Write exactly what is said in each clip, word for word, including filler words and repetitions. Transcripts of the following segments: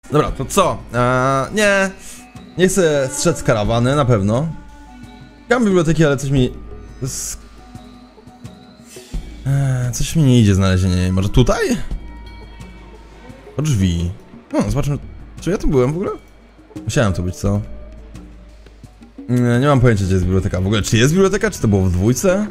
Dobra, to co? Eee, nie, nie chcę strzec z karawany, na pewno. Mam biblioteki, ale coś mi... Z... Eee, coś mi nie idzie znalezienie. Może tutaj? O drzwi. No, zobaczmy, czy ja tu byłem w ogóle? Musiałem to być, co? Nie, nie mam pojęcia, gdzie jest biblioteka. W ogóle, czy jest biblioteka, czy to było w dwójce?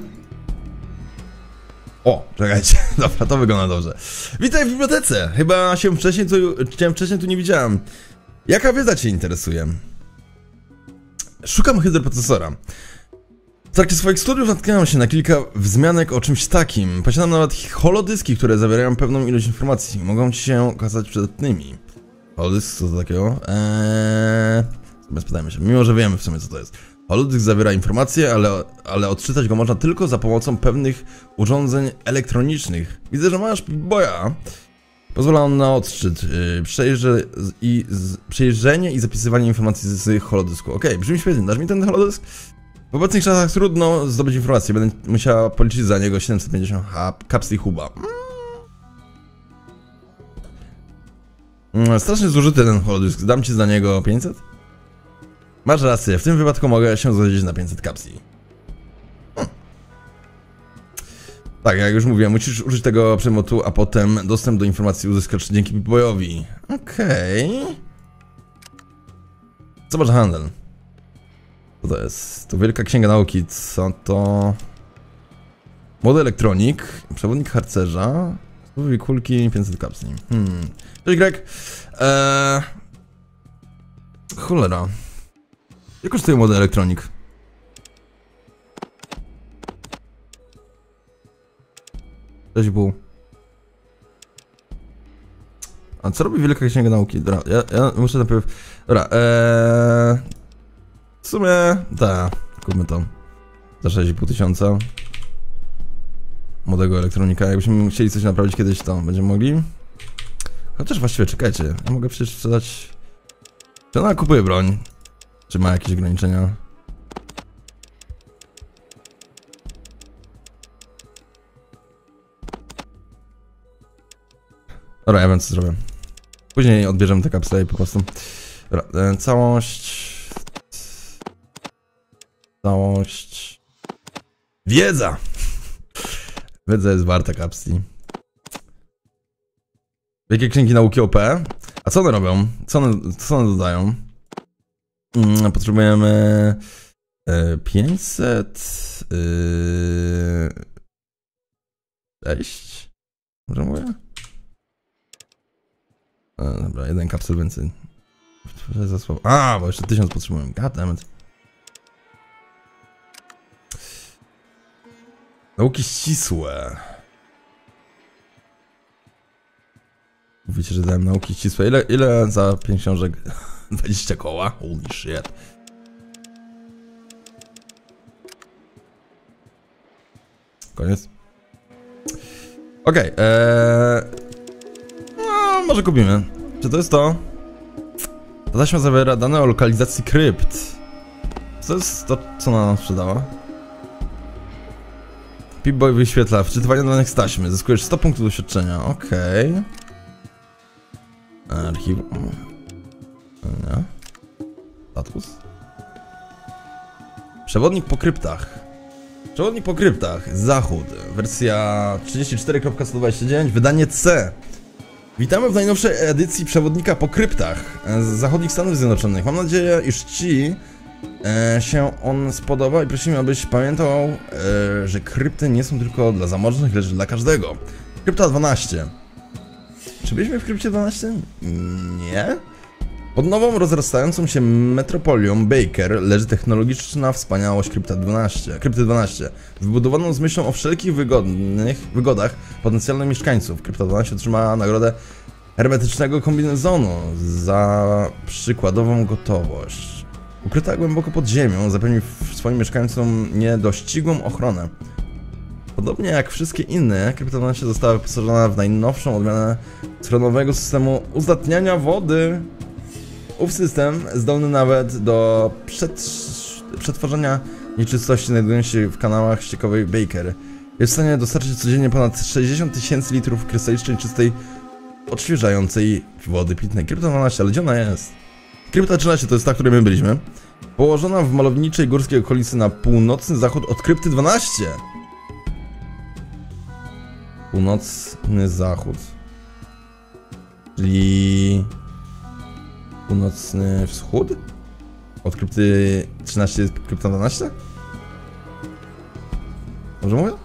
O, czekajcie, dobra, to wygląda dobrze. Witaj w bibliotece. Chyba się wcześniej tu, cię wcześniej tu nie widziałem. Jaka wiedza cię interesuje? Szukam hydroprocesora. W trakcie swoich studiów natknąłem się na kilka wzmianek o czymś takim. Posiadam nawet holodyski, które zawierają pewną ilość informacji. Mogą ci się okazać przydatnymi. Holodysk, co to takiego? Eee... Spytajmy się, mimo że wiemy w sumie, co to jest. Holodysk zawiera informacje, ale, ale odczytać go można tylko za pomocą pewnych urządzeń elektronicznych. Widzę, że masz boja. Pozwala on na odczyt, yy, przejrze i, z, przejrzenie i zapisywanie informacji z, z holodysku. Okej, okay, brzmi świetnie, dasz mi ten holodysk? W obecnych czasach trudno zdobyć informacje, będę musiała policzyć za niego siedemset pięćdziesiąt kapsli huba. Mm, strasznie zużyty ten holodysk, dam ci za niego pięćset? Masz rację, w tym wypadku mogę się zgodzić na pięćset kapsli. Hmm. Tak, jak już mówiłem, musisz użyć tego przedmiotu, a potem dostęp do informacji uzyskasz dzięki Pip-Boyowi. Okej. Okay. Zobacz handel. Co to jest? To wielka księga nauki, co to? Młody elektronik, przewodnik harcerza, słowy kulki, pięćset kapsli. Hmm. Cześć Greg. Eee... Cholera. Jak kosztuje młody elektronik? sześć i pół. A co robi wielka księga nauki? Dobra, ja, ja muszę najpierw... Dobra, eee... w sumie... Tak, kupmy to. Za sześć i pół tysiąca. Młodego elektronika. Jakbyśmy chcieli coś naprawić kiedyś, to będziemy mogli. Chociaż właściwie, czekajcie. Ja mogę przecież sprzedać... Czy ona kupuje broń? Czy ma jakieś ograniczenia? Dobra, ja wiem, co zrobię. Później odbierzemy te kapsle i po prostu... Dobra, e, całość... Całość... Wiedza! Wiedza jest warta kapsli. Jakie księgi nauki O P? A co one robią? Co one, co one dodają? Hmm, potrzebujemy... E, pięćset... Yy, sześć? Może mówię? E, dobra, jeden kapsel więcej. Za słabo. A, bo jeszcze tysiąc potrzebujemy. Goddammit. Nauki ścisłe. Mówicie, że dałem nauki ścisłe. Ile, ile za pięć książek? dwadzieścia koła? Holy shit. Koniec. Okej, okay, ee... no, może kupimy. Czy to jest to? Ta taśma zawiera dane o lokalizacji krypt. Co to jest to, co ona nam sprzedała? Pip-Boy wyświetla wczytywanie danych z taśmy. Zyskujesz sto punktów doświadczenia. Okej. Okay. Archiw... Nie. Status? Przewodnik po kryptach. Przewodnik po kryptach. Zachód. Wersja trzydzieści cztery kropka sto dwadzieścia dziewięć. Wydanie C. Witamy w najnowszej edycji Przewodnika po kryptach z zachodnich Stanów Zjednoczonych. Mam nadzieję, iż ci e, się on spodoba i prosimy, abyś pamiętał, e, że krypty nie są tylko dla zamożnych, lecz dla każdego. Krypta dwanaście. Czy byliśmy w krypcie dwanaście? Nie. Pod nową, rozrastającą się metropolią Baker leży technologiczna wspaniałość Krypta dwanaście. Krypty dwanaście. Wybudowaną z myślą o wszelkich wygodnych wygodach potencjalnych mieszkańców. Krypta dwanaście otrzyma nagrodę hermetycznego kombinezonu za przykładową gotowość. Ukryta głęboko pod ziemią, zapewni swoim mieszkańcom niedościgłą ochronę. Podobnie jak wszystkie inne, Krypta dwanaście została wyposażona w najnowszą odmianę schronowego systemu uzdatniania wody. Ów system, zdolny nawet do przed, przetworzenia nieczystości znajdujących się w kanałach ściekowej Baker, jest w stanie dostarczyć codziennie ponad sześćdziesiąt tysięcy litrów krystalicznie czystej odświeżającej wody pitnej. Krypta dwanaście, ale gdzie ona jest? Krypta trzynaście to jest ta, w której my byliśmy. Położona w malowniczej górskiej okolicy na północny zachód od krypty dwanaście. Północny zachód. Czyli... Północny wschód? Od krypty trzynaście jest krypta dwanaście? Dobrze mówię?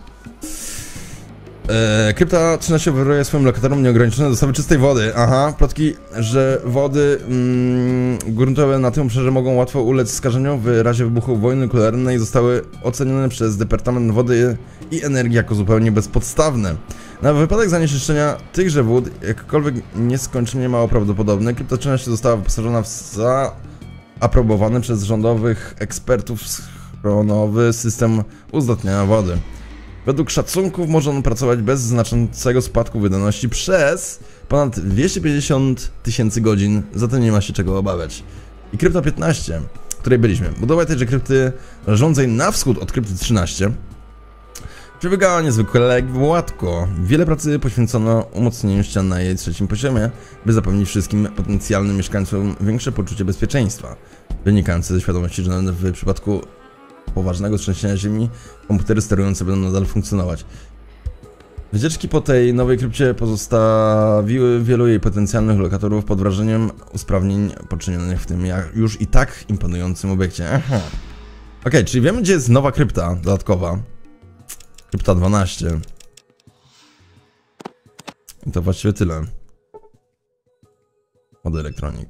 Eee, krypta trzynaście oferuje swoim lokatorom nieograniczone dostawy czystej wody. Aha, plotki, że wody mm, gruntowe na tym obszarze mogą łatwo ulec skażeniu w razie wybuchu wojny nuklearnej zostały ocenione przez Departament Wody i Energii jako zupełnie bezpodstawne. Na wypadek zanieczyszczenia tychże wód, jakkolwiek nieskończenie mało prawdopodobne, krypta trzynaście została wyposażona w zaaprobowany przez rządowych ekspertów schronowy system uzdatniania wody. Według szacunków może on pracować bez znaczącego spadku wydajności przez ponad dwieście pięćdziesiąt tysięcy godzin, zatem nie ma się czego obawiać. I krypta piętnaście, w której byliśmy. Budowa tejże krypty leżącej na wschód od krypty trzynaście przebiegała niezwykle gładko. Wiele pracy poświęcono umocnieniu ścian na jej trzecim poziomie, by zapewnić wszystkim potencjalnym mieszkańcom większe poczucie bezpieczeństwa, wynikające ze świadomości, że w przypadku poważnego trzęsienia ziemi komputery sterujące będą nadal funkcjonować. Wycieczki po tej nowej krypcie pozostawiły wielu jej potencjalnych lokatorów pod wrażeniem usprawnień poczynionych w tym już i tak imponującym obiekcie. Aha. Ok, czyli wiemy, gdzie jest nowa krypta dodatkowa. Krypta dwanaście. I to właściwie tyle. Od elektronik.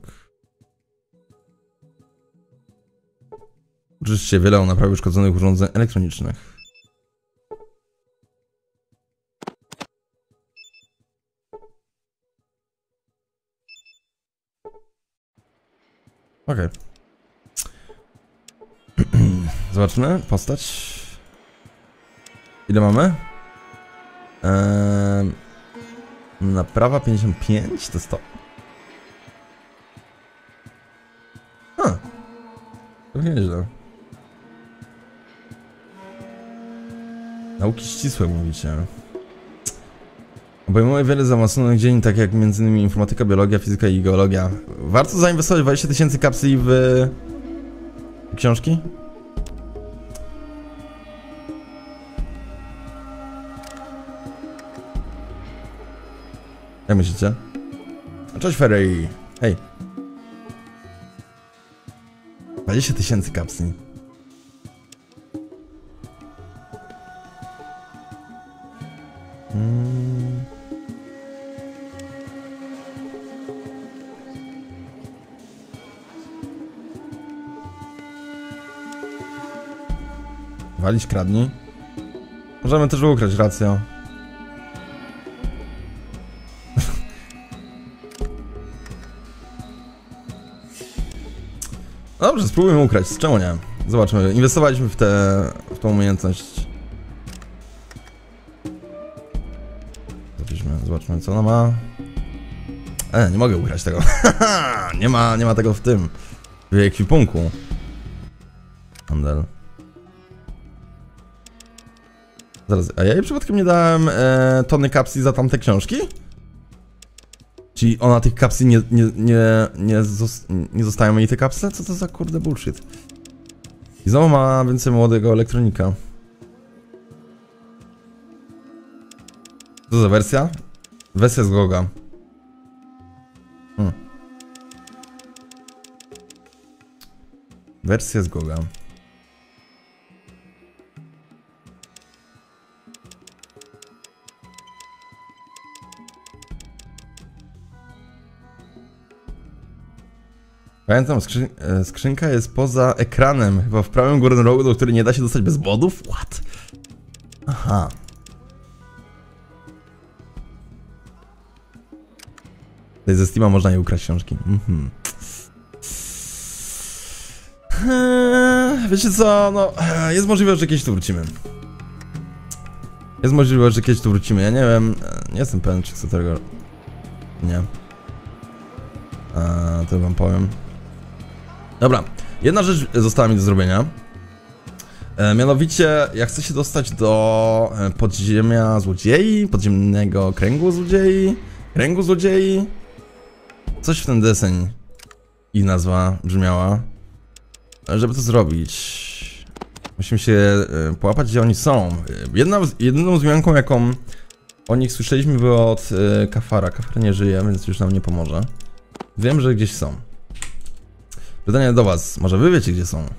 Uczysz się wiele o naprawie uszkodzonych urządzeń elektronicznych. Okej. Okay. Zobaczmy, postać. Ile mamy? Eee, naprawa pięćdziesiąt pięć to sto. Ha. To nieźle. Nauki ścisłe mówicie. Obejmuje wiele zaawansowanych dziedzin, tak jak między innymi informatyka, biologia, fizyka i geologia. Warto zainwestować dwadzieścia tysięcy kapsli w... w książki? Jak myślicie? Cześć Ferry! Hej! dwadzieścia tysięcy kapsli. Hmm. Walić, kradnij. Możemy też ukraść, racja. Dobrze, spróbujmy ukraść, czemu nie? Zobaczmy, inwestowaliśmy w tę w tą umiejętność. Zobaczmy, zobaczmy co ona ma. E, nie mogę ukraść tego. nie ma, nie ma tego w tym. W ekwipunku. Handel. Zaraz, a ja jej przypadkiem nie dałem e, tony kapsli za tamte książki? Czyli ona tych kapsli nie, nie, nie, nie, zos nie zostają jej te kapsle? Co to za kurde bullshit? I znowu ma więcej młodego elektronika. Co za wersja? Wersja z Goga. Hmm. Wersja z Goga. Pamiętam, skrzyn skrzynka jest poza ekranem, chyba w prawym górnym rogu, do której nie da się dostać bez modów? What? Aha. Tutaj ze Steama można je ukraść książki. Mhm. Eee, wiecie co, no, jest możliwość, że kiedyś tu wrócimy. Jest możliwość, że kiedyś tu wrócimy, ja nie wiem, nie jestem pewien, czy chcę tego... Nie. Eee, to wam powiem. Dobra, jedna rzecz została mi do zrobienia. E, mianowicie, jak chcę się dostać do podziemia złodziei, podziemnego kręgu złodziei, Kręgu złodziei? Coś w ten deseń ich nazwa brzmiała. Żeby to zrobić, musimy się połapać, gdzie oni są. Jedna, jedyną zmianką, jaką o nich słyszeliśmy, było od y, Kafara. Kafar nie żyje, więc już nam nie pomoże. Wiem, że gdzieś są. Pytanie do was, może wy wiecie, gdzie są?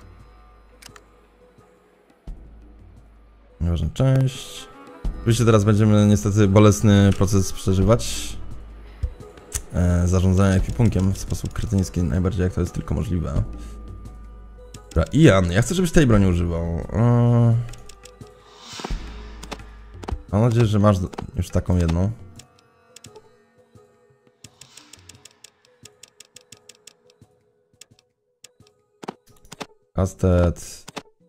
Nieważna część. Oczywiście teraz będziemy niestety bolesny proces przeżywać. E, zarządzania ekwipunkiem w sposób kretyński, najbardziej jak to jest tylko możliwe. Dobra, Ian, ja chcę, żebyś tej broni używał. E... Mam nadzieję, że masz już taką jedną. Castet.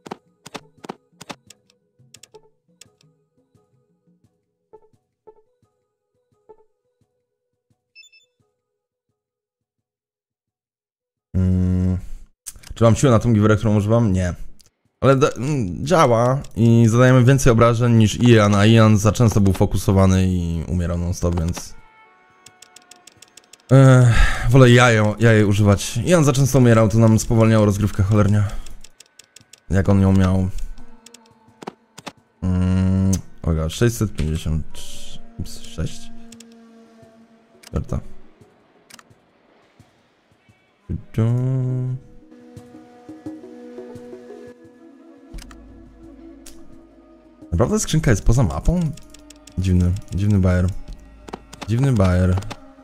Hmm. Czy mam siłę na tą giwerę, którą używam? Nie. Ale działa i zadajemy więcej obrażeń niż Ian, a Ian za często był fokusowany i umierał non-stop, więc... Eee, wolę ja, ją, ja jej używać. Ian za często umierał, to nam spowalniało rozgrywkę cholernie. Jak on ją miał. Mm, Oga, sześćset pięćdziesiąt sześć. Karta. Naprawdę skrzynka jest poza mapą? Dziwny, dziwny bajer. Dziwny bajer.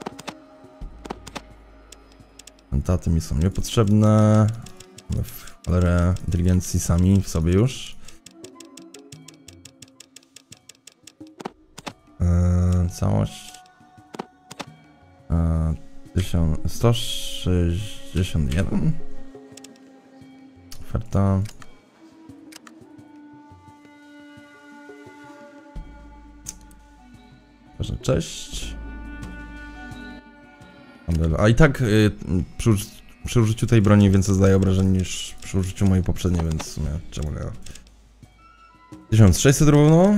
Mentaty mi są niepotrzebne. Mamy w cholerę inteligencji sami w sobie już. Eee, całość. Eee, sto sześćdziesiąt jeden. Oferta. Cześć. A i tak y, przy, przy użyciu tej broni więcej zdaje obrażeń niż przy użyciu mojej poprzedniej, więc w sumie czemu nie? tysiąc sześćset równo.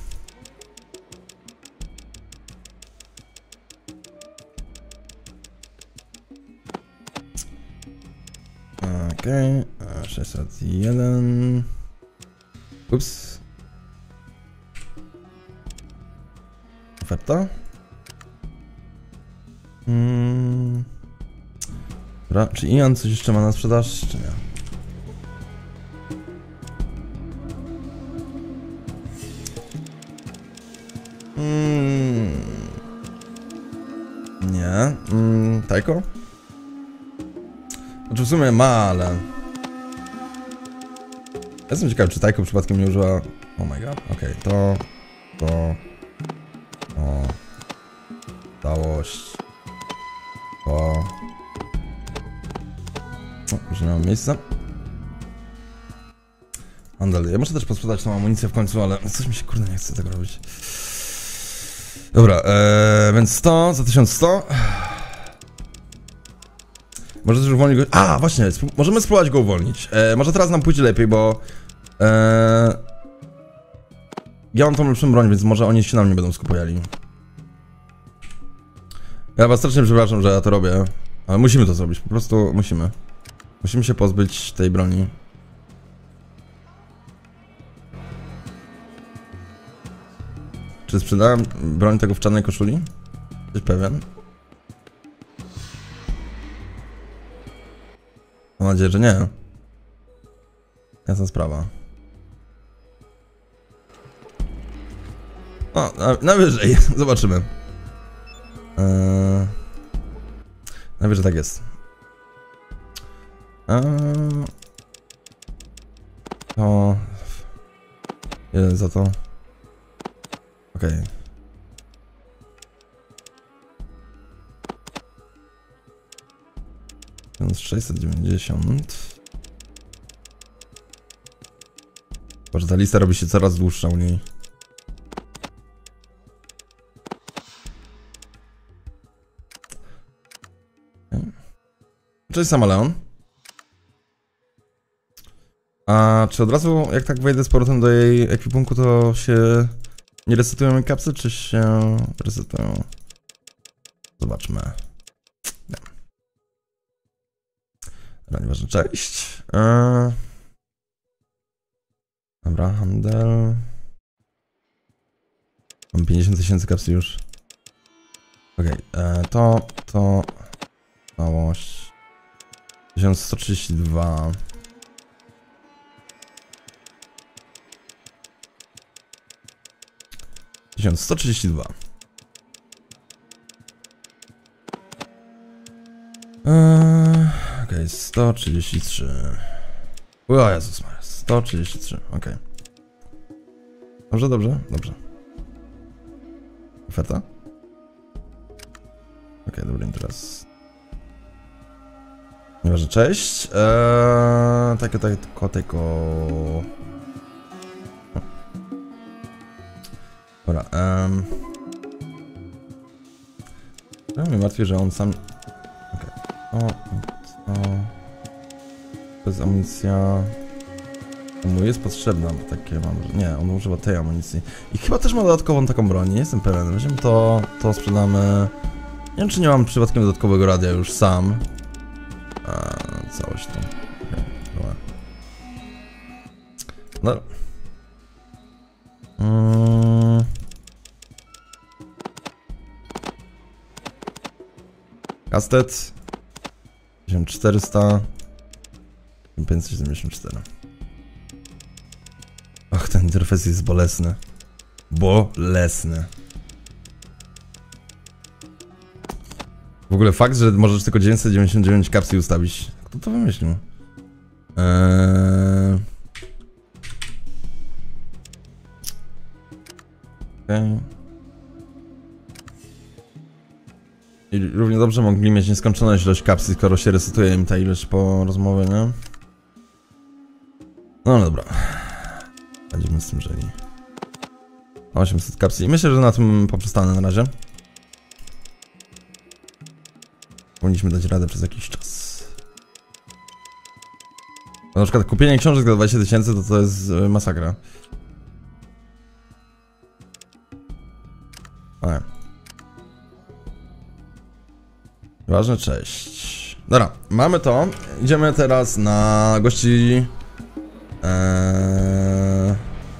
Okej, okay. sześćset jeden. Ups. Oferta? Hmm. Dobra, czy Ian coś jeszcze ma na sprzedaż, czy nie? Hmm. Nie. Hmm. Tajko? Znaczy w sumie ma, ale... Jestem ciekaw, czy Tajko przypadkiem nie użyła... Oh my god, okej, okay, to... To... O... Całość... To... No, już nie mam miejsca. Handel. Ja muszę też posprzedać tą amunicję w końcu, ale coś mi się kurde nie chce tego robić. Dobra, ee, więc sto za tysiąc sto. Może też uwolnić go... A, właśnie, możemy spróbować go uwolnić. E, może teraz nam pójdzie lepiej, bo... E, ja mam tą lepszą broń, więc może oni się na mnie będą skupiali. Ja was strasznie przepraszam, że ja to robię. Ale musimy to zrobić, po prostu musimy. Musimy się pozbyć tej broni. Czy sprzedałem broń tego w czarnej koszuli? Jesteś pewien? Mam nadzieję, że nie. Jasna sprawa. O, na, najwyżej. Zobaczymy. Eee, najwyżej tak jest. Eee, to... Jeden za to. Okej. Okay. sześćset dziewięćdziesiąt. Boże, ta lista robi się coraz dłuższa u niej. Okay. Cześć Samaleon. A czy od razu, jak tak wejdę z powrotem do jej ekwipunku, to się nie resetują mi kapsy, czy się resetują? Zobaczmy. Nie. Dobra, nieważne, cześć. Eee... Dobra, handel. Mam pięćdziesiąt tysięcy kapsli już. Okej, okay, to, to... Całość. tysiąc sto trzydzieści dwa. tysiąc sto trzydzieści dwa. Eee, okej, okay, sto trzydzieści trzy. O Jezus Maria, sto trzydzieści trzy, okej. Okay. Dobrze, dobrze, dobrze. Oferta? Okej, okay, dobra, teraz. Nieważne, cześć. Eee, takie, takie, koteko. Dobra, um. Ja mnie martwię, że on sam... Okej, okay. O, to... To jest amunicja... Mu jest potrzebna, bo takie mam... Nie, on używa tej amunicji. I chyba też ma dodatkową taką broń, nie jestem pewien. Weźmiemy to, to sprzedamy... Nie wiem, czy nie mam przypadkiem dodatkowego radia już sam. A, całość to... Okay, dobra. No. Mm. Kastet tysiąc czterysta pięćset siedemdziesiąt cztery. Och, ten interfejs jest bolesny. Bolesny. W ogóle fakt, że możesz tylko dziewięćset dziewięćdziesiąt dziewięć kapsli ustawić. Kto to wymyślił? Eee... Okay. I równie dobrze mogli mieć nieskończoną ilość kapsli, skoro się resetuje im ta ilość po rozmowie, nie? No dobra. Będziemy z tym żyli. osiemset kapsli. Myślę, że na tym poprzestanę na razie. Powinniśmy dać radę przez jakiś czas. Na przykład kupienie książek za dwadzieścia tysięcy to to jest masakra. Ale. Ważne, cześć. Dobra, mamy to. Idziemy teraz na gości... Eee...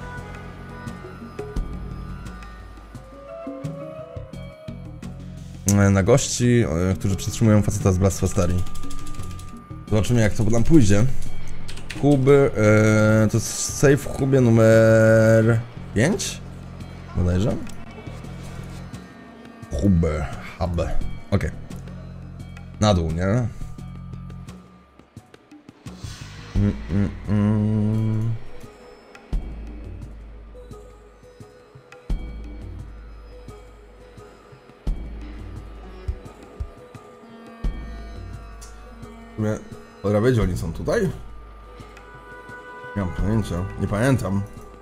Na gości, którzy przetrzymują faceta z Bractwa Stali. Zobaczymy, jak to nam pójdzie. Huby, eee, to jest save w hubie numer pięć? Bodajże. Huby, hub. Okej. Okay. Na dół, nie? Mm, mm, mm. Dobra, wiecie, oni są tutaj? Nie mam pojęcia, nie pamiętam.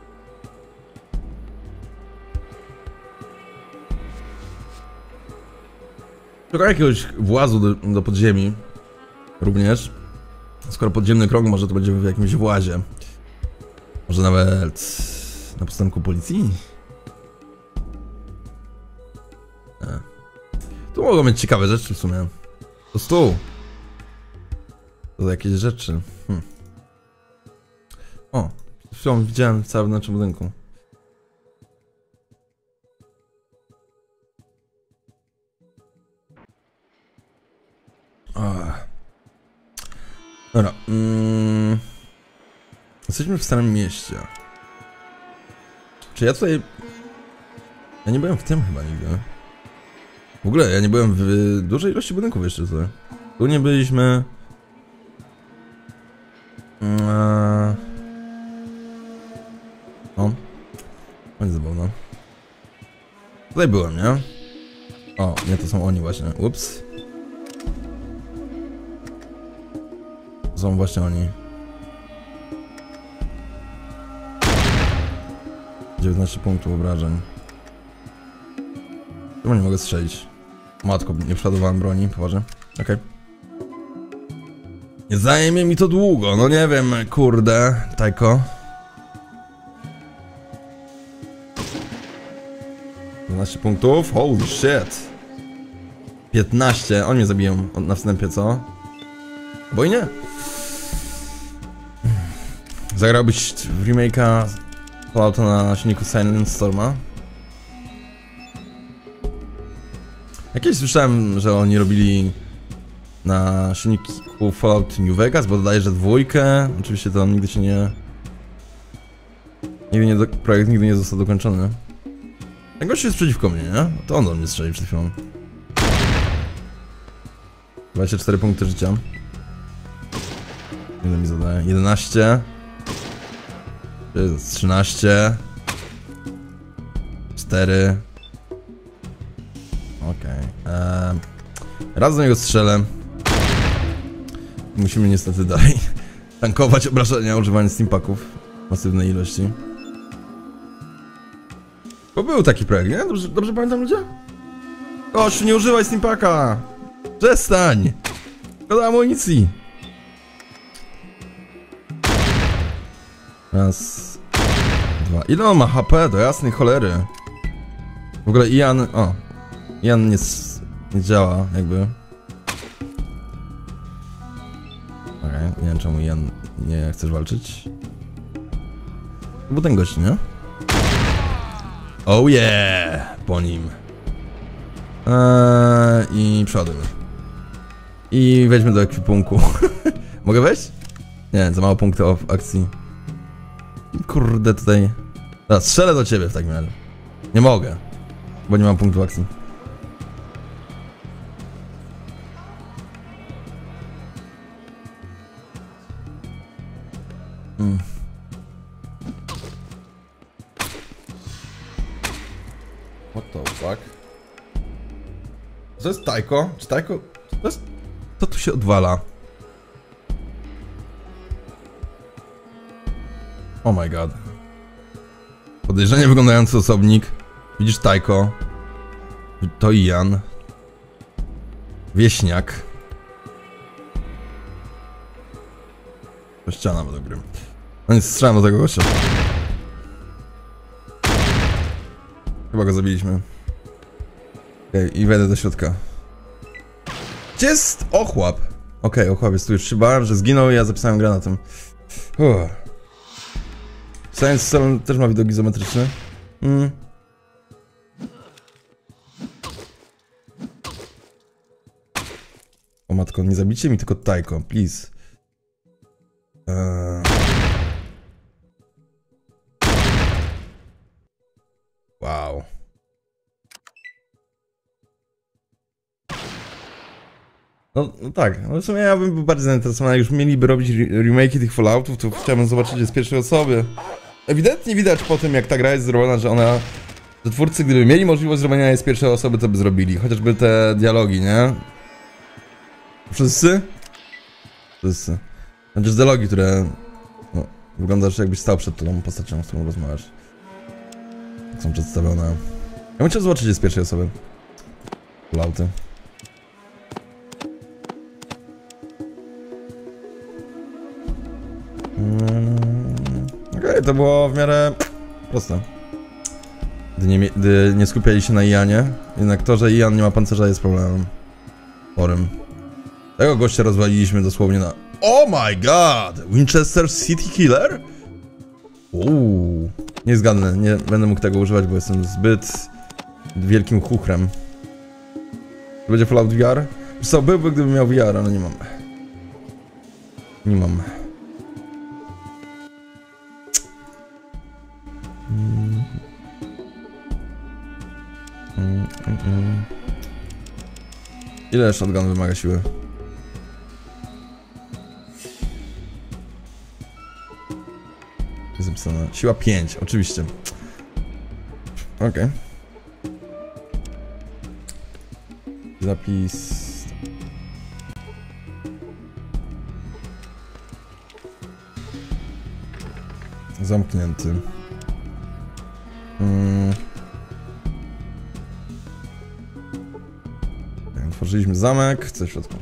Szukam jakiegoś włazu do, do podziemi. Również. Skoro podziemny krąg, może to będzie w jakimś włazie. Może nawet na posterunku policji? Nie. Tu mogą być ciekawe rzeczy w sumie. To stół. To jakieś rzeczy. Hm. O, przed chwilą widziałem w całym naszym budynku. Ach. Dobra. Mm. Jesteśmy w Starym Mieście. Czy ja tutaj... Ja nie byłem w tym chyba nigdy. W ogóle ja nie byłem w dużej ilości budynków jeszcze tutaj. Tu nie byliśmy... Eee... O. Będzie zabawne. Tutaj byłem, nie? O, nie, to są oni właśnie. Ups. To są właśnie oni. dziewiętnaście punktów obrażeń. Czemu nie mogę strzelić? Matko, nie przeładowałem broni, poważnie. Okej. Okay. Nie zajmie mi to długo, no nie wiem, kurde, Tajko. dwanaście punktów? Holy shit. piętnaście, oni mnie zabiją na wstępie, co? Bo i nie. Zagrałbyś w remake'a Fallouta na silniku Silent Storma? Jakieś słyszałem, że oni robili na silniku Fallout New Vegas, bo dodaję, że dwójkę. Oczywiście to nigdy się nie... Nigdy nie do... Projekt nigdy nie został dokończony. Ten gość jest przeciwko mnie, nie? To on do mnie strzelił przed chwilą. dwadzieścia cztery punkty życia. Ile mi zadaje? jedenaście. trzynaście. cztery. Okej. Okay. Eee, raz do niego strzelę. Musimy niestety dalej tankować obrażenia, używając steampaków w masywnej ilości. Bo był taki projekt, nie? Dobrze, dobrze pamiętam, ludzie? Gościu, nie używaj steampaka! Przestań! Szkoda amunicji! Raz... Dwa... Ile on ma H P? Do jasnej cholery! W ogóle Ian... O! Ian nie, nie działa, jakby. Okej, okay, nie wiem czemu Ian nie chcesz walczyć. To był ten gość, nie? Oh yeah! Po nim. Eee, I przodem. I wejdźmy do ekwipunku. Mogę wejść? Nie, za mało punktów akcji. Kurde, tutaj... Dobra, strzelę do ciebie w takim razie. Nie mogę, bo nie mam punktu akcji. Hmm. What the fuck? To jest Taiko? Czy Taiko? To jest... Co tu się odwala? Oh my god. Podejrzanie wyglądający osobnik. Widzisz Taiko. To Ian. Wieśniak. To ściana do gry. No nic, strzelam do tego gościa. Chyba go zabiliśmy. Okej, okay, i wejdę do środka. Gdzie jest ochłap? Okej, okay, ochłap jest tu, już się bałem, że zginął i ja zapisałem granatem. Uff. Science Cell też ma widok izometryczny. Mm. O matko, nie zabicie mi tylko Taiko, please. Eee. Wow. No, no tak, no w sumie ja bym był bardziej zainteresowany, jak już mieliby robić remake'i tych Falloutów, to chciałbym zobaczyć je z pierwszej osoby. Ewidentnie widać po tym, jak ta gra jest zrobiona, że ona... Że twórcy, gdyby mieli możliwość zrobienia jej z pierwszej osoby, to by zrobili. Chociażby te dialogi, nie? Wszyscy? Wszyscy. Chociaż dialogi, które... No, wyglądasz, jakbyś stał przed tą postacią, z którą rozmawiasz. Jak są przedstawione. Ja bym chciał zobaczyć je z pierwszej osoby. Fallouty. Okej, okay, to było w miarę proste. Gdy nie, gdy nie skupiali się na Ianie. Jednak to, że Ian nie ma pancerza, jest problemem sporym. Tego gościa rozwaliliśmy dosłownie na... Oh my god! Winchester City Killer? Uuu. Nie zgadnę, nie będę mógł tego używać, bo jestem zbyt wielkim chuchrem. Będzie Fallout V R? Wiesz co, byłby, gdybym miał V R, ale nie mam. Nie mam. Mm. Mm, mm, mm. Ile shotgun wymaga siły? Jest zapisane. Siła pięć, oczywiście. Okej. Okay. Zapis... Zamknięty. Hmm. Otworzyliśmy zamek, co w środku?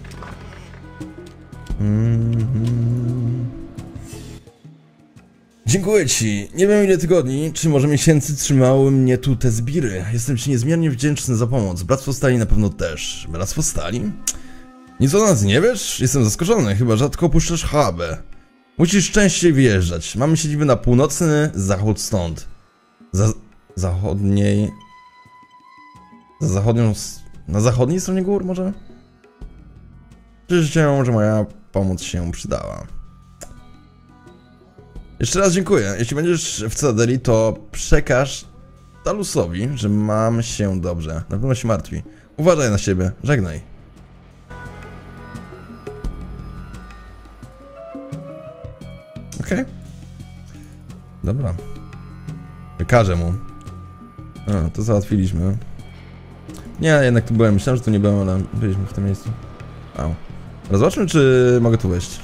Hmm. Dziękuję ci. Nie wiem ile tygodni, czy może miesięcy trzymały mnie tu te zbiry. Jestem ci niezmiernie wdzięczny za pomoc. Bractwo Stali na pewno też. Bractwo Stali? Nic o nas nie wiesz? Jestem zaskoczony, chyba rzadko opuszczasz hubę. Musisz częściej wyjeżdżać. Mamy siedzibę na północny zachód stąd. Za zachodniej... Za zachodnią... Na zachodniej stronie gór może? Cieszę się, że moja pomoc się przydała. Jeszcze raz dziękuję. Jeśli będziesz w Cytadeli, to przekaż Talusowi, że mam się dobrze. Na pewno się martwi. Uważaj na siebie. Żegnaj. Okej. Okay. Dobra. Wykażę mu. A, to załatwiliśmy. Nie, jednak tu byłem. Myślałem, że tu nie byłem, ale byliśmy w tym miejscu. Wow. Dobra, zobaczmy, czy mogę tu wejść.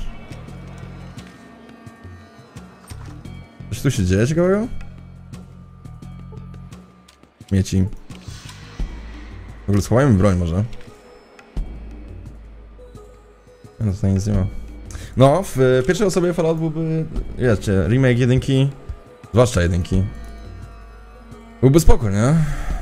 Coś tu się dzieje ciekawego? Mieci. W ogóle schowajmy broń może. No tutaj nic nie ma. No, w pierwszej osobie Fallout byłby... Wiecie, remake jedynki. Zwłaszcza jedynki. Byłby spoko, nie?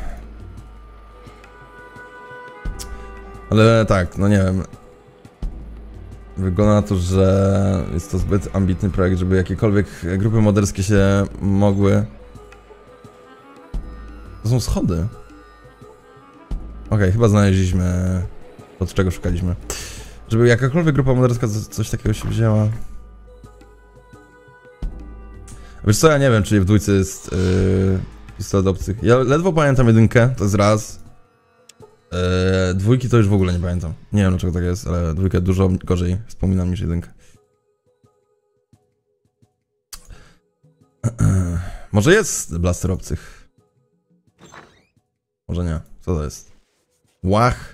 Ale tak, no nie wiem. Wygląda na to, że jest to zbyt ambitny projekt, żeby jakiekolwiek grupy moderskie się mogły... To są schody. Okej, okay, chyba znaleźliśmy to, czego szukaliśmy. Żeby jakakolwiek grupa moderska coś takiego się wzięła. Wiesz co, ja nie wiem, czy w dwójce jest yy, pistolet obcych. Ja ledwo pamiętam jedynkę, to jest raz. Yy, dwójki to już w ogóle nie pamiętam. Nie wiem dlaczego tak jest, ale dwójkę dużo gorzej wspominam niż jedynkę. Może jest blaster obcych? Może nie. Co to jest? Łach.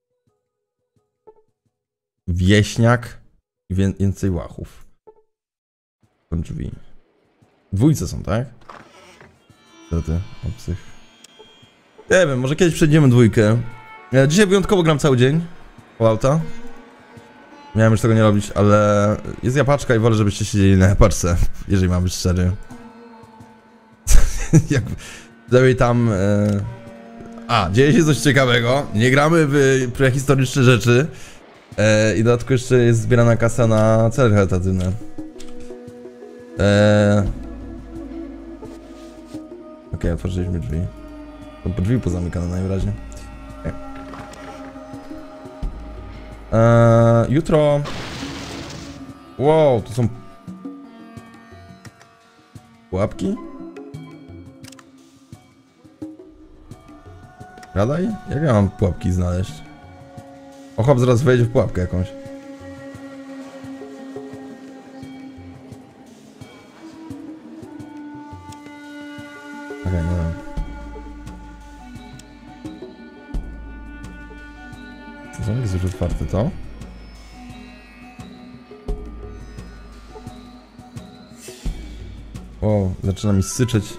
Wieśniak. I wie więcej łachów. To drzwi. Dwójce są, tak? Niestety, obcych. Nie wiem, może kiedyś przejdziemy dwójkę. Ja dzisiaj wyjątkowo gram cały dzień. Fallouta. Miałem już tego nie robić, ale jest japaczka i wolę, żebyście siedzieli na japaczce, jeżeli mam być szczery. Jak... Przynajmniej tam... E... A, dzieje się coś ciekawego. Nie gramy w prehistoryczne rzeczy. E... I dodatkowo jeszcze jest zbierana kasa na cele charytatywne. E... Okej, okay, otworzyliśmy drzwi. To po drzwi pozamykane najwyraźniej. Okay. Eee, jutro... Wow, to są... Pułapki? Gadaj? Jak ja mam pułapki znaleźć? O, chłop zaraz wejdzie w pułapkę jakąś. Okej, okay, nie wiem. Zamek jest już otwarty, to? O, zaczyna mi syczeć.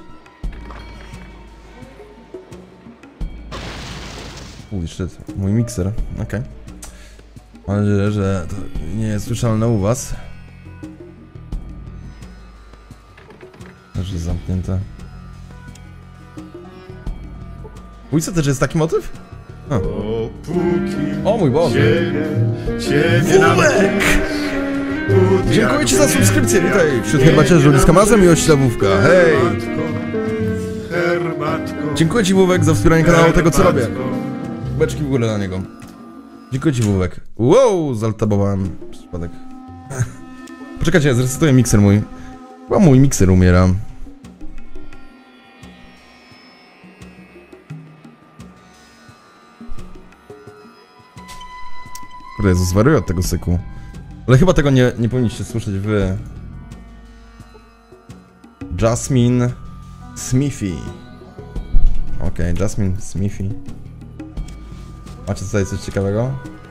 Holy shit, mój mikser, okej. Okay. Mam nadzieję, że to nie jest słyszalne u was. Też jest zamknięte. Pójce też jest taki motyw? A. O mój Boże! Wówek! Dziękuję ci za subskrypcję, witaj! Wśród herbaciarzy Ludzka Maza, miłość Lawówka, hej! Dziękuję ci Wówek za wspieranie kanału tego co robię. Beczki w ogóle na niego. Dziękuję ci Wówek. Wow, zaltabowałem przypadek. Poczekajcie, ja zresetuję mikser mój. Chyba mój mikser umiera. Kurde, Jezu, zwariuję od tego syku. Ale chyba tego nie, nie powinniście słyszeć wy. Jasmine Smithy. Okej, okay, Jasmine Smithy. Macie tutaj coś ciekawego?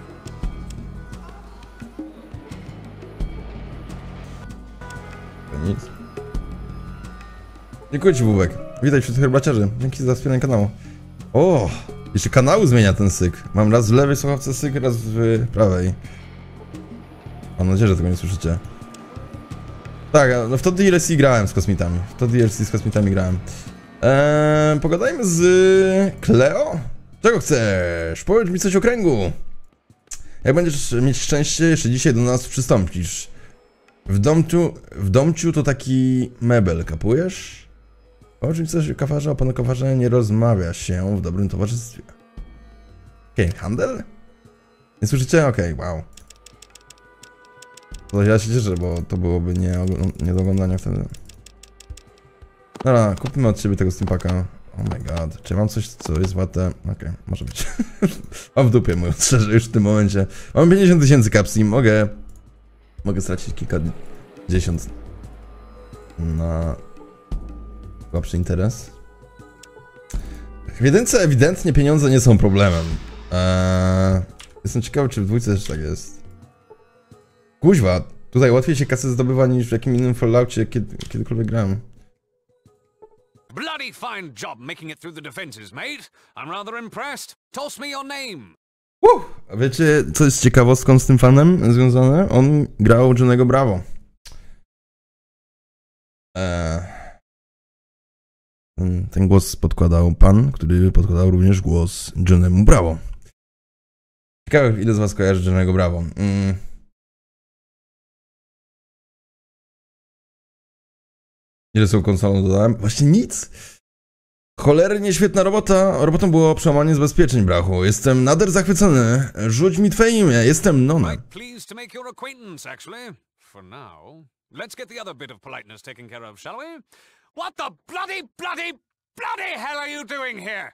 To nic. Dziękuję ci Wówek. Witaj wśród herbaciarzy. Dzięki za wspieranie kanału. O! Jeszcze kanału zmienia ten syk. Mam raz w lewej słuchawce syk, raz w prawej. Mam nadzieję, że tego nie słyszycie. Tak, no w to D L C grałem z kosmitami. W to D L C z kosmitami grałem. Eee, pogadajmy z Cleo? Czego chcesz? Powiedz mi coś o kręgu. Jak będziesz mieć szczęście, jeszcze dzisiaj do nas przystąpisz. W domciu, w domciu to taki mebel, kapujesz? Powiedz mi coś o kafarze, o panu kafarze nie rozmawia się w dobrym towarzystwie. Okej, okay, handel? Nie słyszycie? Okej, okay, wow. To ja się cieszę, bo to byłoby nie, nie do oglądania wtedy. Dobra, kupmy od ciebie tego steampaka. Oh my god, czy mam coś, co jest warte? Okej, okay, może być. Mam w dupie, mówiąc szczerze, już w tym momencie. Mam pięćdziesiąt tysięcy kapsli, mogę... Mogę stracić kilkadziesiąt na słabszy interes. W jedynce ewidentnie pieniądze nie są problemem. Eee, jestem ciekawy, czy w dwójce też tak jest. Kuźwa, tutaj łatwiej się kasę zdobywa niż w jakim innym Falloutie kiedy, kiedykolwiek grałem. Bloody fine job making it through the defenses, mate. I'm rather impressed. Toss me your name. Uh, a wiecie, co jest ciekawostką z tym fanem związane? On grał Johnny'ego Bravo. Eee, ten, ten głos podkładał pan, który podkładał również głos Johnny'emu Bravo. Ciekawe, ile z was kojarzy Johnny'ego Bravo. Mm. Ile są konsolą dodałem? Właśnie nic. Cholernie świetna robota. Robotą było przełamanie zabezpieczeń, brachu. Jestem nader zachwycony. Rzuć mi twoje imię. Jestem Nona. Pleased to make your acquaintance, actually. For now. Let's get the other bit of politeness taken care of, shall we? What the bloody, bloody, bloody hell are you doing here?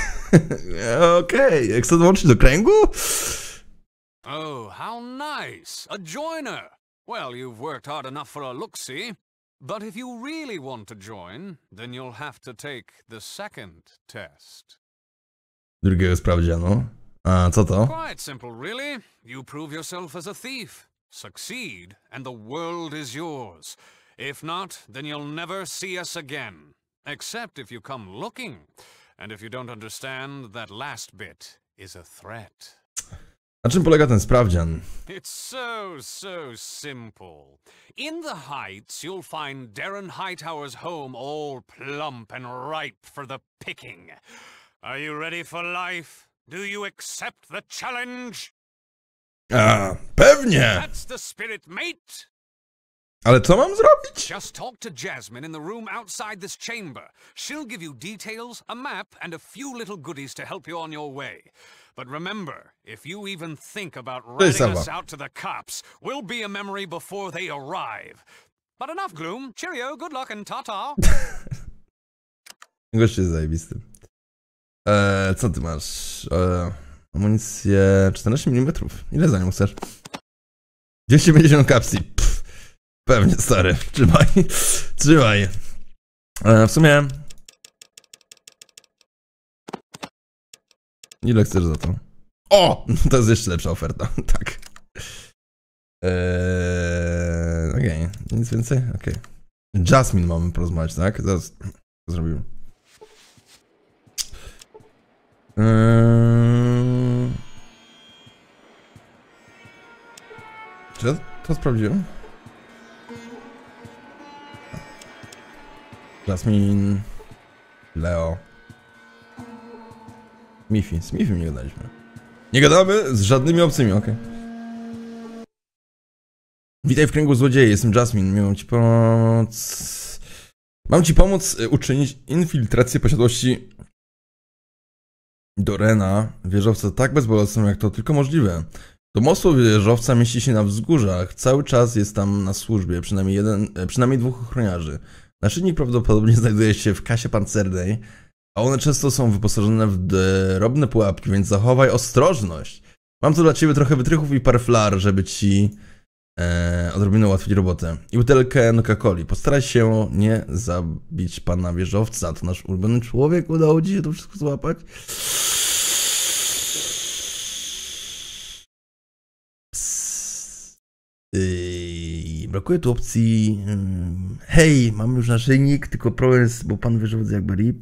Okej, jak chcę dołączyć do kręgu? Oh, how nice. A joiner. Well, you've worked hard enough for a look-see. But if you really want to join, then you'll have to take the second test. Drugiego sprawdzianu. A co to? Quite simple, really. You prove yourself as a thief. Succeed, and the world is yours. If not, then you'll never see us again. Except if you come looking. And if you don't understand, that last bit is a threat. Na czym polega ten sprawdzian? It's so, so simple. In the Heights, you'll find Darren Hightower's home all plump and ripe for the picking. Are you ready for life? Do you accept the challenge? A, pewnie! That's the spirit, mate! Ale co mam zrobić? Just talk to Jasmine in the room outside this chamber. She'll give you details, a map, and a few little goodies to help you on your way. But remember, if you even think about ratting us out to the cops, we'll be a memory before they arrive. But enough gloom. Cheerio, good luck, and ta-ta. Gość jest zajebisty. Eee, co ty masz? Eee, amunicję czternaście milimetrów. Ile za nią chcesz? dwieście pięćdziesiąt kapsli. Pff, pewnie, stary. Trzymaj. Trzymaj. Eee, w sumie... Ile chcesz za to? O! To jest jeszcze lepsza oferta. Tak. Eee, Okej. Okay. Nic więcej? Okej. Okay. Jasmine mamy porozmawiać, tak? Zaraz to zrobimy. Eee... Czy ja to sprawdziłem? Jasmine... Leo... Miffy, z Miffy nie gadaliśmy. Nie gadamy z żadnymi obcymi, okej. Okay. Witaj w kręgu złodziei, jestem Jasmine, miałem ci pomóc... Mam ci pomóc uczynić infiltrację posiadłości Dorena, wieżowca tak bezbolesną jak to tylko możliwe. Domostwo wieżowca mieści się na wzgórzach, cały czas jest tam na służbie, przynajmniej jeden, przynajmniej dwóch ochroniarzy. Naszyjnik prawdopodobnie znajduje się w kasie pancernej, a one często są wyposażone w drobne pułapki, więc zachowaj ostrożność. Mam tu dla ciebie trochę wytrychów i parę flar, żeby ci e, odrobinę ułatwić robotę. I butelkę Nuka-Coli. Postaraj się nie zabić pana wieżowca. To nasz ulubiony człowiek. Udało ci się to wszystko złapać? Yy, brakuje tu opcji... Yy, hej, mam już naszyjnik, tylko problem jest, bo pan wieżowiec jakby rip.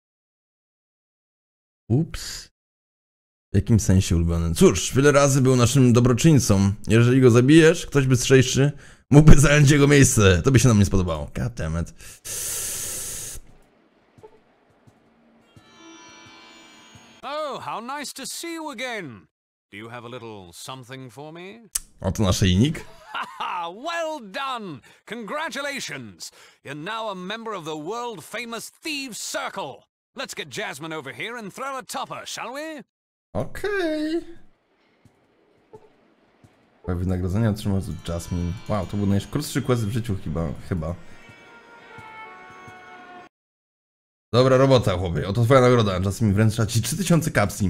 Ups. W jakim sensie ulubiony? Cóż, wiele razy był naszym dobroczyńcą. Jeżeli go zabijesz, ktoś bystrzejszy Mógłby zająć jego miejsce. To by się nam nie spodobało. God damn it. Oh, how nice to see you again. Do you have a little something for me? Oto naszyjnik. Haha, well done! Congratulations! You're now a member of the world-famous Thieves' Circle. Let's get Jasmine over here and throw a topper, shall we? Okej. Okay. Wynagrodzenie otrzymał z Jasmine. Wow, to był najkrótszy quest w życiu chyba. chyba. Dobra robota, chłopie. Oto twoja nagroda. Jasmine wręcza ci trzy tysiące kapsli.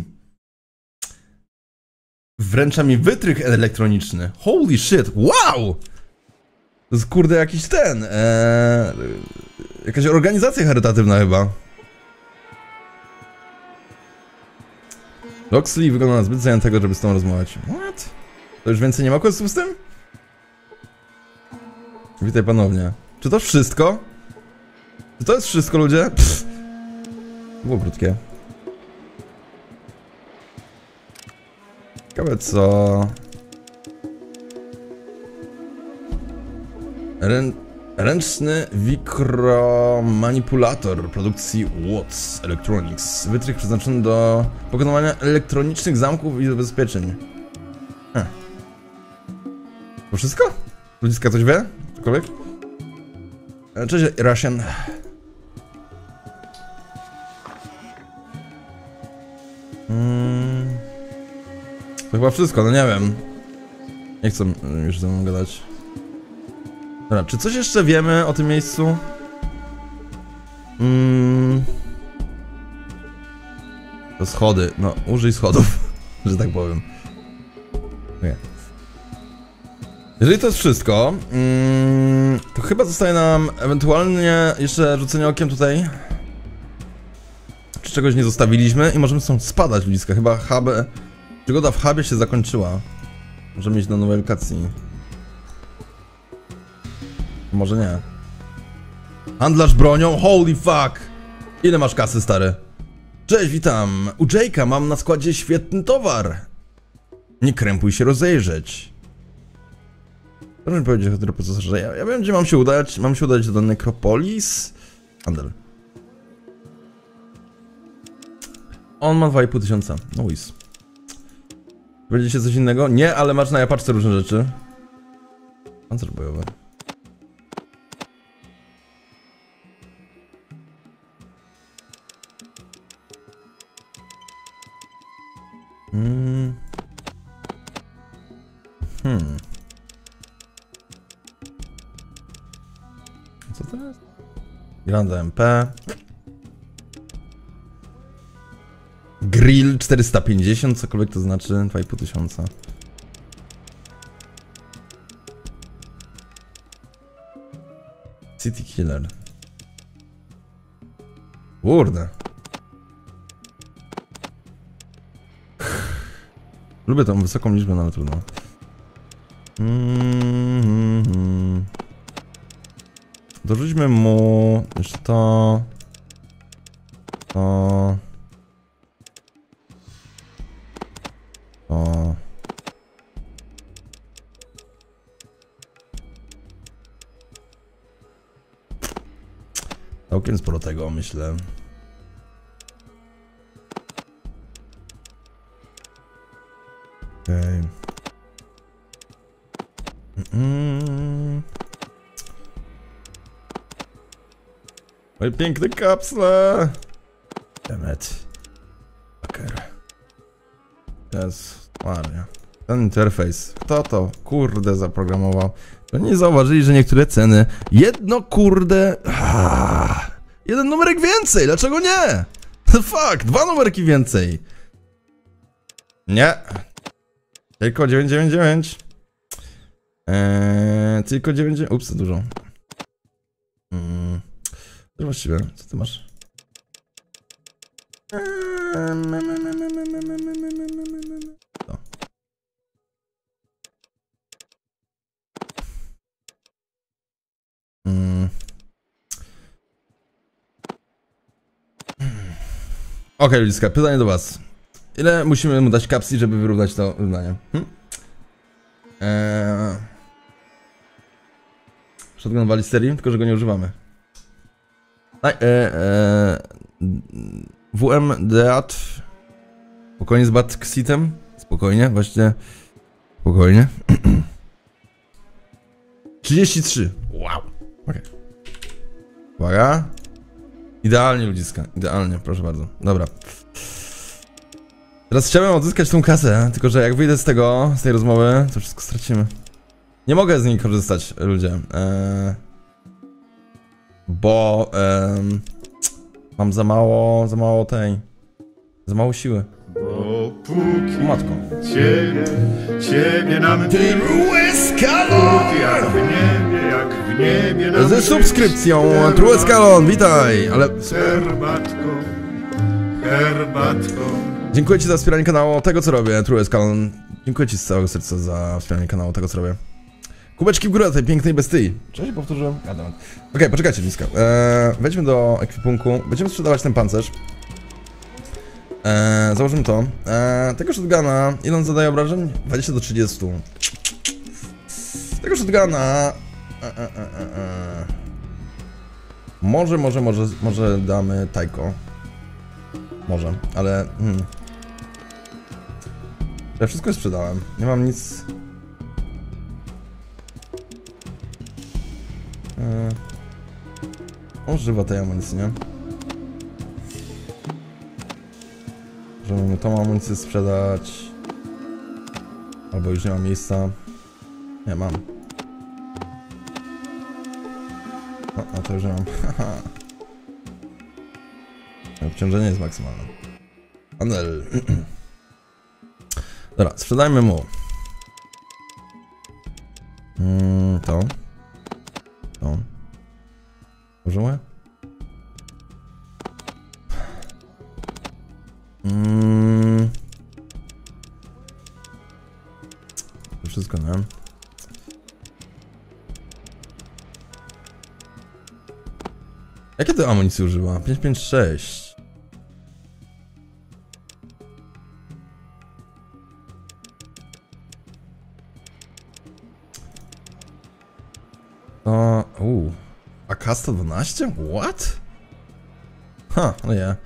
Wręcza mi wytrych elektroniczny. Holy shit, wow! To jest kurde jakiś ten, ee, jakaś organizacja charytatywna chyba. Loxley wygląda na zbyt zajętego, żeby z tą rozmawiać. What? To już więcej nie ma questów z tym? Witaj ponownie. Czy to wszystko? Czy to jest wszystko, ludzie? Pff. Było krótkie. Ciekawe co... Rę... Ręczny wikromanipulator produkcji Watts Electronics. Wytrych przeznaczony do pokonywania elektronicznych zamków i zabezpieczeń. Hm. To wszystko? Ludziska coś wie? Cokolwiek? Cześć, Russian. Hmm. To chyba wszystko, no nie wiem. Nie chcę już ze mną gadać. Dobra, czy coś jeszcze wiemy o tym miejscu? Hmm. To schody, no użyj schodów, że tak powiem. Nie. Jeżeli to jest wszystko, hmm, to chyba zostaje nam ewentualnie jeszcze rzucenie okiem tutaj. Czy czegoś nie zostawiliśmy i możemy stąd spadać, ludziska. Chyba hub, przygoda w hubie się zakończyła. Możemy iść do nowej lokacji. Może nie. Handlarz bronią? Holy fuck! Ile masz kasy, stary? Cześć, witam. U Jake'a mam na składzie świetny towar. Nie krępuj się rozejrzeć. Proszę mi powiedzieć o procesorze. Ja, ja wiem, gdzie mam się udać. Mam się udać do Necropolis. Handel. On ma dwa i pół tysiąca. No whiz. Będziecie coś innego? Nie, ale masz na japaczce różne rzeczy. Pancerz bojowy. Hmm. Hmm. Co to jest? Granda M P. Grill czterysta pięćdziesiąt, cokolwiek to znaczy, dwa i pół tysiąca. City Killer. Kurde. Lubię tą wysoką liczbę, no ale trudno. Mm -hmm. Dorzućmy mu jeszcze to... To... To... Całkiem sporo tego, myślę. Okej. Okay. Mm. Moje piękne kapsle! Dammit. Fucker. Jest, ładnie. Ten interfejs. Kto to, kurde, zaprogramował? To nie zauważyli, że niektóre ceny... Jedno, kurde... Ah, jeden numerek więcej, dlaczego nie? Fuck, dwa numerki więcej. Nie. Tylko dziewięćset dziewięćdziesiąt dziewięć. Eee, tylko dziewięćdziesiąt... Ups, to dużo. Hmm. To właściwie, co ty masz? To. Hmm. Okej, okay, ludziska, pytanie do was. Ile musimy mu dać kapsli, żeby wyrównać to równanie? Hmm? Eee... Shotgun wali z serii, tylko że go nie używamy. E, e, W M Deat. Spokojnie z Batxitem. Spokojnie, właśnie. Spokojnie. trzydzieści trzy. Wow. Okej. Okay. Uwaga. Idealnie, ludziska. Idealnie, proszę bardzo. Dobra. Teraz chciałem odzyskać tą kasę, tylko że jak wyjdę z tego, z tej rozmowy, to wszystko stracimy. Nie mogę z niej korzystać, ludzie. Eee, bo eee, mam za mało, za mało tej, za mało siły. Bo póki Matko. Ciebie, ciebie nam Ty Truescalon! jak w niebie, jak w niebie nam Ze subskrypcją, Truescalon, witaj! Ale... Herbatką, herbatką. Dziękuję ci za wspieranie kanału tego, co robię, Truescalon. Dziękuję ci z całego serca za wspieranie kanału tego, co robię. Kubeczki w górę tej pięknej bestii. Cześć, powtórzę. Okej, okay, poczekajcie, blisko. Eee, wejdźmy do ekwipunku. Będziemy sprzedawać ten pancerz. Eee, założymy to. Eee, tego shotguna, ile on zadaje obrażeń? dwadzieścia do trzydziestu. Tego shotguna... E, e, e, e. Może, może, może, może damy Taiko. Może, ale... Hmm. Ja wszystko sprzedałem. Nie mam nic... Eee. Używa tej amunicji, nie? Możemy tą amunicję sprzedać. Albo już nie ma miejsca. Nie, mam. No, no to już nie mam. Obciążenie jest maksymalne. Handel. Dobra, sprzedajmy mu. Mm, to. To. Możemy? Mm. To wszystko, nie? Jakie to amunicji używa? pięć pięć sześć. To... Uuu. A K sto dwanaście? What? Ha, no ja.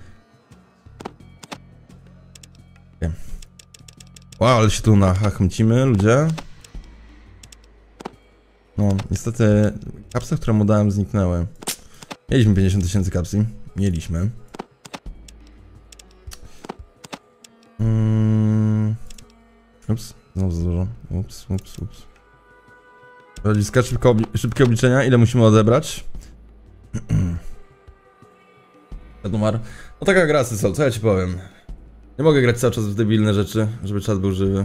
Okay. Wow, ale się tu nachachmcimy, ludzie. No, niestety kapsle, które mu dałem, zniknęły. Mieliśmy pięćdziesiąt tysięcy kapsli. Mieliśmy. Mm. Ups, znowu za dużo. Ups, ups, ups. Rodziska, szybko obli szybkie obliczenia. Ile musimy odebrać? Numer. No taka gra, Sysol, co ja ci powiem? Nie mogę grać cały czas w debilne rzeczy, żeby czat był żywy.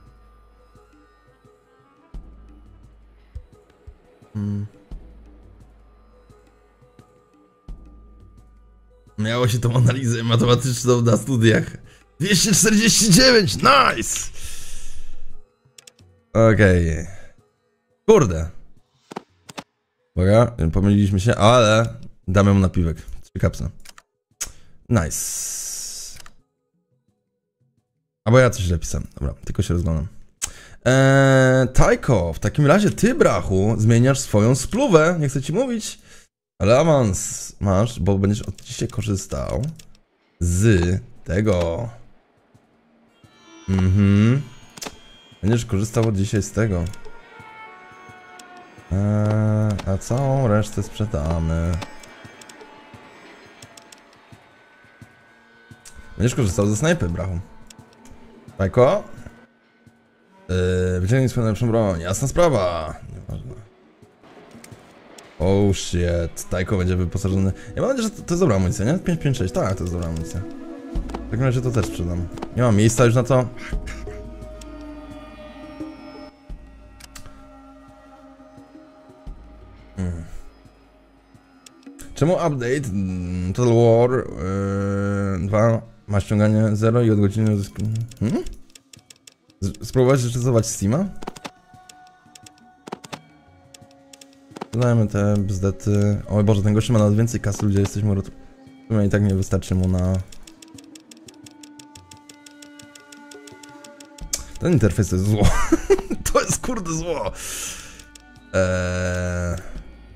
Hmm. Miało się tą analizę matematyczną na studiach. dwieście czterdzieści dziewięć, nice! Okej. Okay. Kurde. Uwaga, pomyliliśmy się, ale damy mu napiwek. Trzy kapsle. Nice. Albo ja coś źle pisałem. Dobra, tylko się rozglądam. Eee, Taiko, w takim razie ty, brachu, zmieniasz swoją spluwę. Nie chcę ci mówić. Ale awans masz, bo będziesz od dzisiaj korzystał z tego. Mhm. Będziesz korzystał od dzisiaj z tego. Eee, a całą resztę sprzedamy. Będziesz korzystał ze snajpy, brachu. Taiko? Yy, wyciągnij swoją najlepszą broń. Jasna sprawa. Nieważne. Oh shit. Taiko będzie wyposażony. Ja mam nadzieję, że to, to jest dobra amunicja, nie? pięć pięć sześć. Tak, to jest dobra amunicja. W takim razie to też sprzedam. Nie mam miejsca już na to. Hmm. Czemu update Total War yy, dwa ma ściąganie zero i od godziny uzysku... Hmm? Spróbować zrealizować Steama? Dodajmy te bzdety. Oj Boże, ten gościu ma nawet więcej kasy, ludzie, jesteśmy rot... I tak nie wystarczy mu na... Ten interfejs to jest zło. To jest kurde zło. Eee...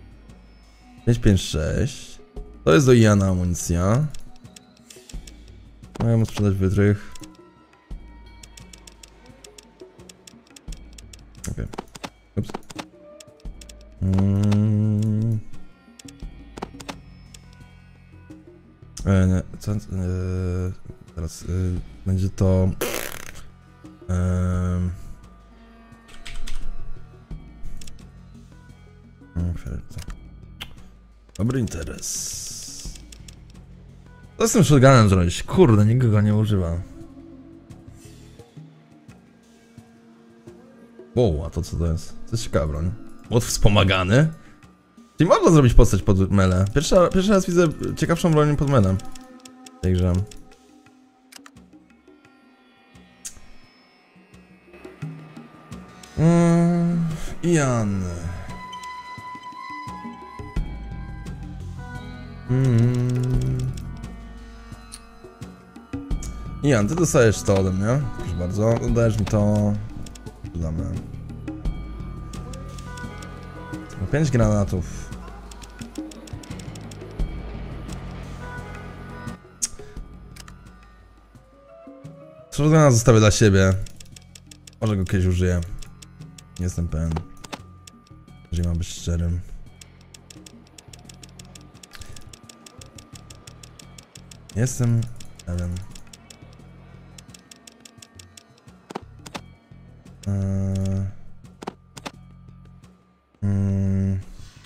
pięć pięć sześć. To jest do Iana amunicja. Mogę mu sprzedać wytrych. Okej. Okay. Ups. Mm. E, nie, co, e, teraz e, będzie to... E, dobry interes. Co z tym shotgunem zrobić? Kurde, nikt go nie używa. Wow, a to co to jest? To jest ciekawa broń. Młot wspomagany? Czyli można zrobić postać pod mele. Pierwszy, pierwszy raz widzę ciekawszą broń pod melem. W tej grze. Mm, Ian. Mm. Ian, ty dostajesz to ode mnie. Proszę bardzo. Dajesz mi to. Damy. pięć granatów. Shotguna zostawię dla siebie. Może go kiedyś użyję. Nie jestem pewien. Jeżeli mam być szczerym. Jestem pewien. Eee... Hmm.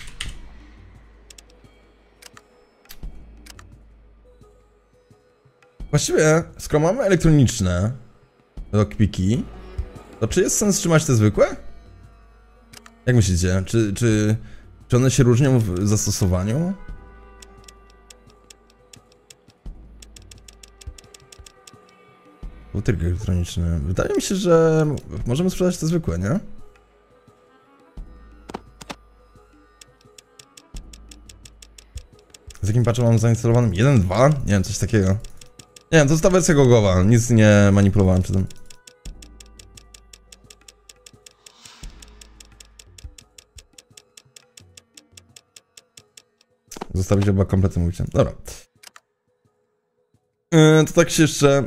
Właściwie, skoro mamy elektroniczne lockpiki, to czy jest sens trzymać te zwykłe? Jak myślicie? Czy, czy, czy one się różnią w zastosowaniu? Butelki elektroniczne. Wydaje mi się, że możemy sprzedać te zwykłe, nie? Z jakim patchem mam zainstalowanym? jeden dwa? Nie wiem, coś takiego. Nie wiem, to jest ta wersja gogowa, nic nie manipulowałem przy tym. Zostawić oba komplety, mówicie. Dobra. Yy, to tak się jeszcze...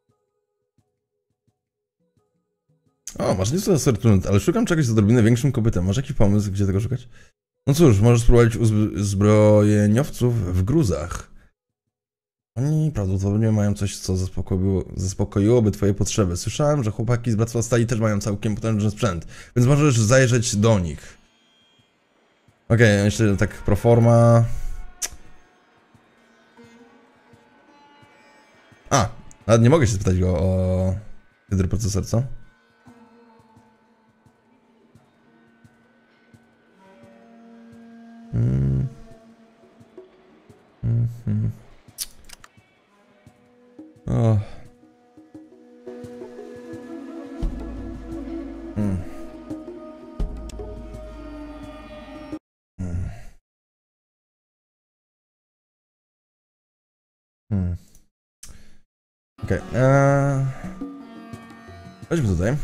O, masz niezły asortyment, ale szukam czegoś z odrobinę większym kopytem. Masz jakiś pomysł, gdzie tego szukać? No cóż, możesz spróbować uzbrojeniowców w gruzach. Oni prawdopodobnie mają coś, co zaspokoiło, zaspokoiłoby twoje potrzeby. Słyszałem, że chłopaki z Bractwa Stali też mają całkiem potężny sprzęt, więc możesz zajrzeć do nich. Okej, okay, jeszcze tak pro forma. A, nawet nie mogę się spytać go o hydroprocesor, co? Hmm. Hmm, hmm. O. Hmm. Hmm. Hmm. Okej. Okay. Eee. Chodźmy tutaj.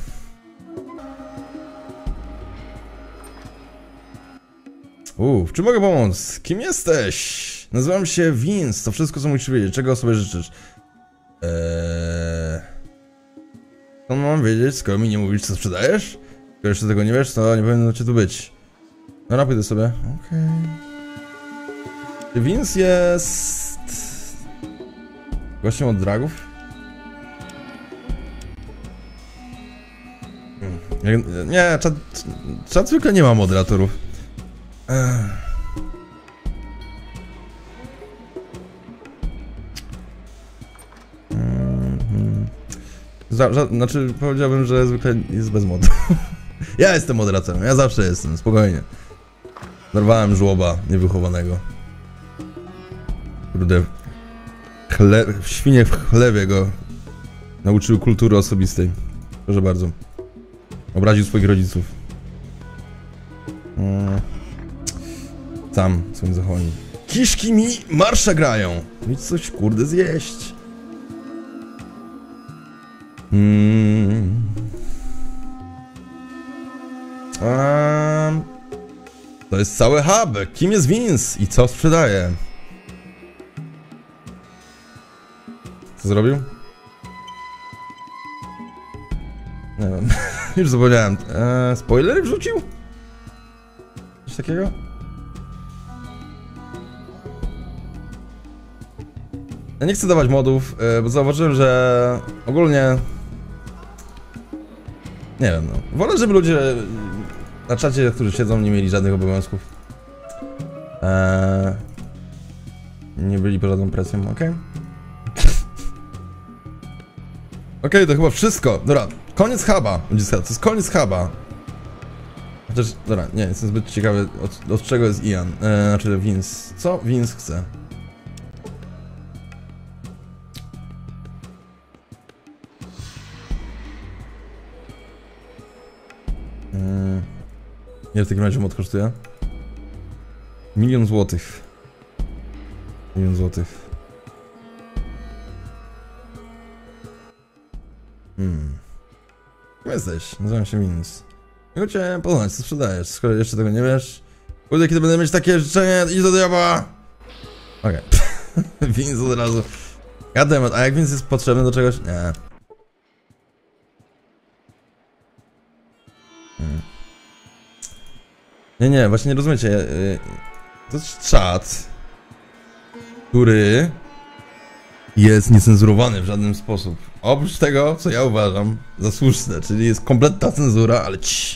Uuu, w czym mogę pomóc? Kim jesteś? Nazywam się Vince, to wszystko co musisz wiedzieć, czego sobie życzysz. Eee... Co mam wiedzieć, skoro mi nie mówisz co sprzedajesz? Skoro jeszcze tego nie wiesz, to nie powinno cię tu być. No, pójdę sobie. Okej. Okay. Vince jest... gościem od dragów? Hmm. Nie, czat, czat zwykle nie ma moderatorów. Ech. Za, za, znaczy powiedziałbym, że zwykle jest bez modu. Ja jestem moderatorem, ja zawsze jestem, spokojnie. Dorwałem żłoba niewychowanego. Kurde. Chle... Świnie w chlewie go nauczyły kultury osobistej. Proszę bardzo. Obraził swoich rodziców. Hmm. Tam są zachowani. Kiszki mi marsza grają. Idź coś kurde zjeść. Hmm. Um, To jest cały hub. Kim jest Vince i co sprzedaje? Co zrobił? Nie wiem. Już zapomniałem. Eee, spoilery wrzucił? Coś takiego? Ja nie chcę dawać modów, bo zauważyłem, że ogólnie... Nie wiem, no. Wolę, żeby ludzie na czacie, którzy siedzą, nie mieli żadnych obowiązków. Eee... Nie byli pod żadną presją, okej? Okay? Okej, okay, to chyba wszystko. Dobra, koniec huba. To jest koniec huba. Chociaż, dobra, nie, jestem zbyt ciekawy, od, od czego jest Ian. Eee, znaczy Vince. Co Vince chce? Hmm. Ile w takim razie mod kosztuje? Milion złotych. Milion złotych. Hmm. Kim jesteś? Nazywam się Vince. Miło cię poznać, co sprzedajesz, skoro jeszcze tego nie wiesz. Kurde, kiedy będę mieć takie życzenie, idź do diabła! Okej. Okay. Vince od razu. Goddammit, a jak Vince jest potrzebny do czegoś? Nie. Hmm. Nie, nie, właśnie nie rozumiecie. To jest czat, który jest niecenzurowany w żaden sposób. Oprócz tego, co ja uważam za słuszne, czyli jest kompletna cenzura, ale ciii.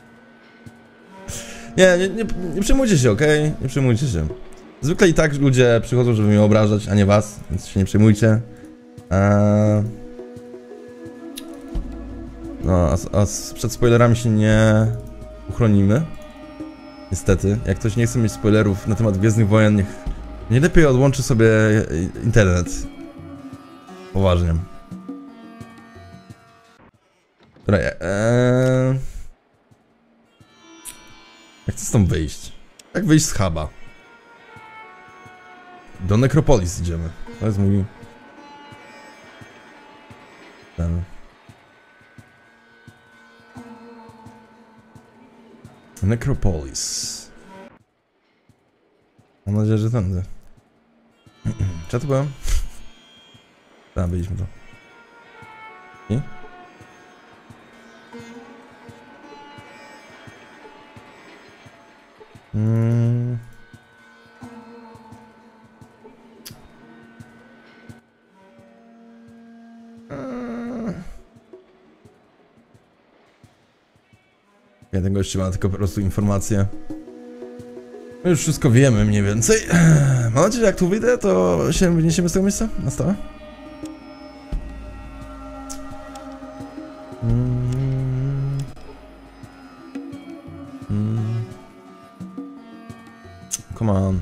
Nie, nie, nie, nie przejmujcie się, okej? Okay? Nie przejmujcie się. Zwykle i tak ludzie przychodzą, żeby mnie obrażać, a nie was, więc się nie przejmujcie. Eee... No, a, a przed spoilerami się nie uchronimy. Niestety, jak ktoś nie chce mieć spoilerów na temat Gwiezdnych Wojen, niech nie lepiej odłączy sobie internet. Poważnie. Dobra, eee... jak chcę stąd wyjść? Jak wyjść z huba? Do Necropolis idziemy. To jest mój... Ten... Necropolis. Mam nadzieję, że tędy. Czy to byłem? Tam byliśmy to. I? Hmm. Ja tego jeszcze mam tylko po prostu informacje. My już wszystko wiemy mniej więcej. Mam nadzieję, że jak tu wyjdę, to się wyniesiemy z tego miejsca na stałe. Mm. Mm. Come on.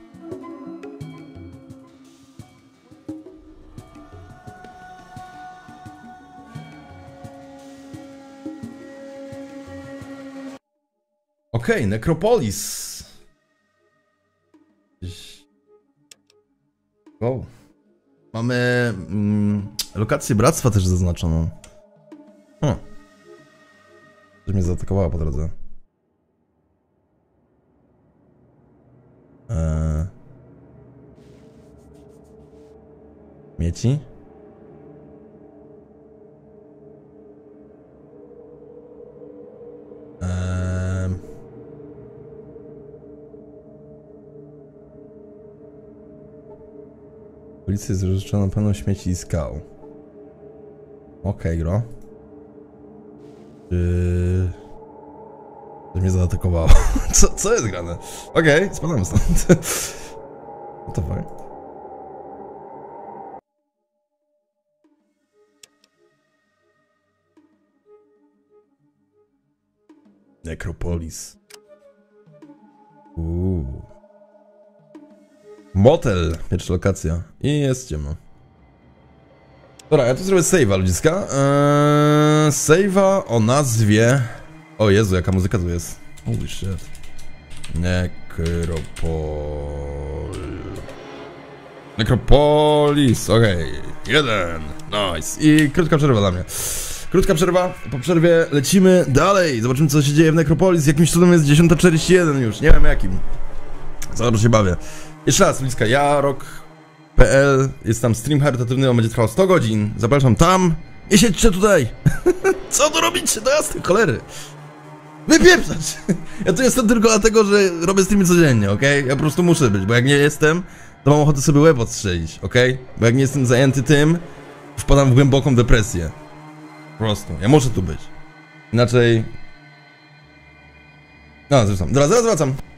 Okej, okay, Necropolis. Wow. Mamy mm, lokację bractwa też zaznaczoną. Hmm. Coś mnie zaatakowało po drodze. Eee. Mieci? Eee. Ulica jest rozrzeczona pełną śmieci i skał. Okej, okay, gro. Czy... To mnie zaatakowało. Co, co jest grane? Okej, okay, spadamy stąd. What the fuck? Necropolis. Uuu. Motel, pierwsza lokacja. I jest ciemno. Dobra, ja tu zrobię save'a, ludziska. Eee, save'a o nazwie... O Jezu, jaka muzyka tu jest. Holy shit. Necropol... Necropolis, okej. Okay. Jeden. Nice. I krótka przerwa dla mnie. Krótka przerwa, po przerwie lecimy dalej. Zobaczymy, co się dzieje w Necropolis. Jakimś cudem jest dziesiąta czterdzieści jeden już, nie wiem jakim. Za dobrze się bawię. Jeszcze raz, bliska, ja, rok kropka p l, jest tam stream charytatywny, on będzie trwał sto godzin. Zapraszam tam i siedźcie tutaj. Co tu robicie? Do jasnej cholery. Wypieprzać! Ja tu jestem tylko dlatego, że robię streamy codziennie, okej? Okay? Ja po prostu muszę być, bo jak nie jestem, to mam ochotę sobie łeb odstrzelić, okej? Okay? Bo jak nie jestem zajęty tym, wpadam w głęboką depresję. Po prostu, ja muszę tu być. Inaczej... No, zresztą. Dobra, zaraz wracam.